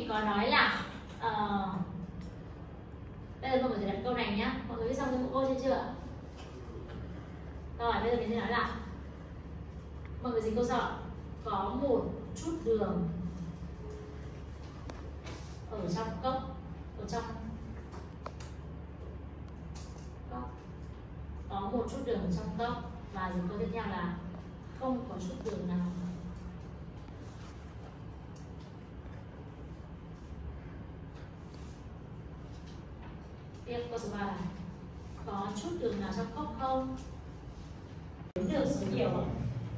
có nói là bây giờ mọi người sẽ đặt câu này nhá. Mọi người viết xong cái mẫu câu chưa? Rồi bây giờ mình sẽ nói là mọi người dịch câu sau. Có một chút đường ở trong cốc, ở trong cốc. Có một chút đường ở trong cốc. Và dịch câu tiếp theo là không có chút đường nào. Tiếp câu số 3 là có chút đường nào trong cốc không? Đếm được số nhiều không?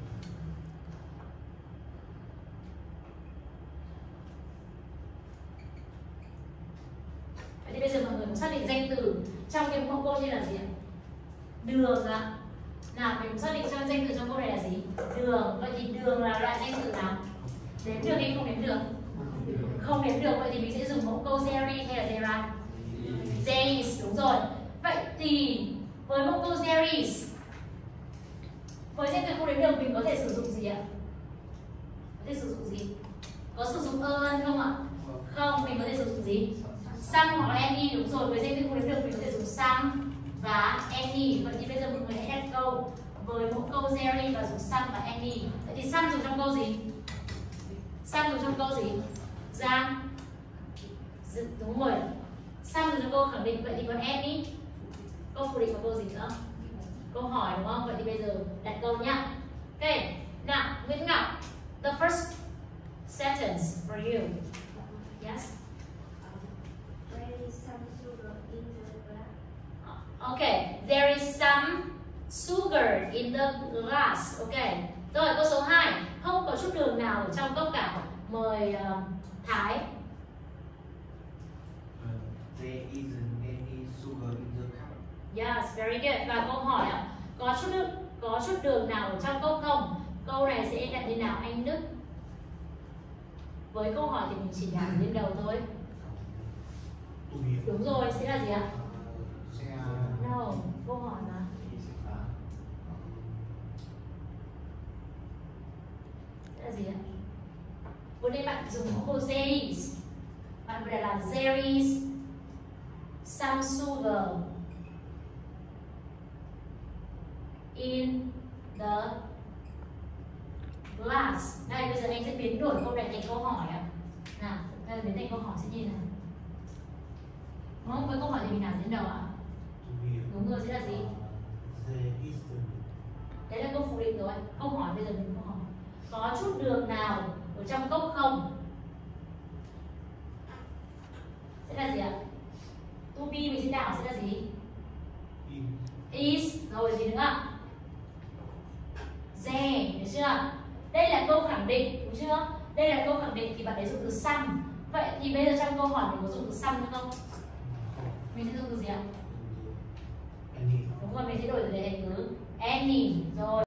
Vậy thì bây giờ mọi người cũng xác định danh từ trong cái mẫu câu trên là gì ạ? Đường ạ. Nào mình cũng xác định trong danh từ trong câu này là gì? Đường. Vậy thì đường là loại danh từ nào? Đếm được hay không đếm được? Không đếm được. Vậy thì mình sẽ dùng mẫu câu there is hay là there are? There is, đúng rồi. Vậy thì với mẫu câu there is, với danh từ không đếm được mình có thể sử dụng gì ạ? Có thể sử dụng gì? Có sử dụng ơn không ạ? Không, mình có thể sử dụng gì? Some hoặc là any, đúng rồi. Với danh từ không đếm được mình có thể dùng some và any. Vậy thì bây giờ mọi người hãy đặt câu với mẫu câu there is và dùng some và any. Vậy thì some dùng trong câu gì? Some dùng trong câu gì? Giang. Đúng rồi. Some dùng trong câu khẳng định. Vậy thì còn any? Câu phủ định và câu gì nữa? Câu hỏi, đúng không? Vậy thì bây giờ đặt câu nhá. Ok. Nào, Nguyễn Ngọc, the first sentence for you. Yes. There is some sugar in the glass. Okay, there is some sugar in the glass. Okay. Rồi câu số 2, không có chút đường nào ở trong cốc cả. Mời Thái. There isn't any sugar in the cup. Yes, very good. Và câu hỏi ạ, có chút đường nào ở trong cốc không? Câu này sẽ đặt như nào anh Đức? Với câu hỏi thì mình chỉ đặt lên đầu thôi. Đúng rồi, sẽ là gì ạ? No, câu hỏi mà. Sẽ là gì ạ? Vừa đây bạn dùng câu there is. Bạn vừa đặt là there is some sugar in the glass. Đây, bây giờ anh sẽ biến đổi câu này thành câu hỏi ạ. Nào, đây là biến thành câu hỏi sẽ như nào? Đúng không? Với câu hỏi thì mình làm đến đầu ạ? Đúng rồi, sẽ là gì? Đấy là câu phủ định rồi. Câu hỏi bây giờ mình câu hỏi. Có chút đường nào ở trong cốc không? Sẽ là gì ạ? To be mình sẽ đảo sẽ là gì? Is. Rồi gì nữa ạ? There, được chưa? Đây là câu khẳng định, đúng chưa? Đây là câu khẳng định thì bạn ấy dùng từ some. Vậy thì bây giờ trong câu hỏi mình có dùng từ some nữa không? Mình sẽ dùng từ gì ạ? Đúng rồi, mình sẽ đổi từ đề thành từ any. Rồi.